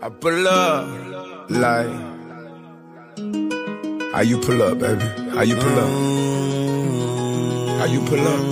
I pull up, like, how you pull up, baby? How you pull up? How you pull up?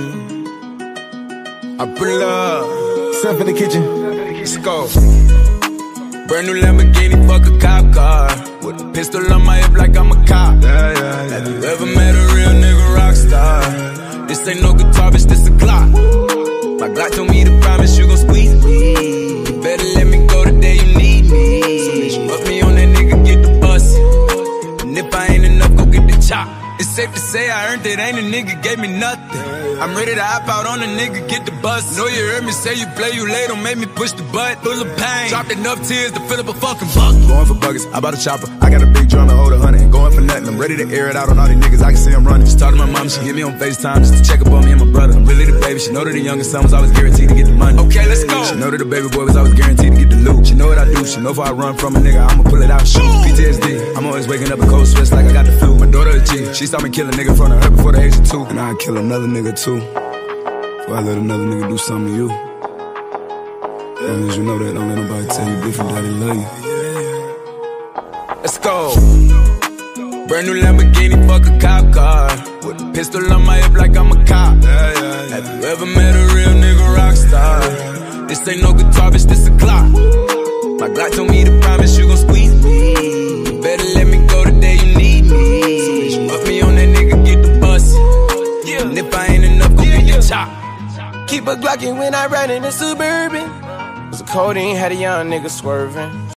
I pull up. Stuff in the kitchen. Let's go. Brand new Lamborghini, fuck a cop car. With a pistol on my hip like I'm a cop. Have you ever met a real nigga rock star? This ain't no guitar, bitch, this a Glock. My Glock told me to promise you gon' squeeze me. You better let me go the day you need me. So bitch, put me on that nigga, get the bus. And if I ain't enough, go get the chop. It's safe to say I earned it, ain't a nigga gave me nothing. I'm ready to hop out on a nigga, get the bus. Know you heard me say you play, you late, don't make me push the butt. Full of pain, dropped enough tears to fill up a fucking bucket. Going for buggers, I bought a chopper. I got a big drum to hold 100. Ain't going for nothing, I'm ready to air it out on all these niggas. I can see I'm running. Just talk to my mom, she hit me on FaceTime just to check up on me and my brother. I'm really the baby, she know that the youngest son was always guaranteed to get the money. Okay, let's go. She know that the baby boy was always guaranteed to get the loot. She know what I do, she know if I run from a nigga, I'ma pull it out, shoot. PTSD, I'm always waking up in cold sweats like I got the flu. My daughter a G, she saw me kill a nigga in front of her before the age of 2. And I'd kill another nigga too, before I let another nigga do something to you. As long as you know that, don't let nobody tell you different, daddy love you. Let's go. Brand new Lamborghini, fuck a cop car. With a pistol on my hip like I'm a cop. Have you ever met a real nigga rock star? This ain't no guitar, bitch, this a Glock. My Glock told me to promise you gon' squeeze me. You better let me go the day you need me. So bitch, put me on that nigga, get the bus. And if I ain't enough, go get your chop. Keep a Glockin' when I ride in the Suburban. Cause the codeine had a young nigga swerving.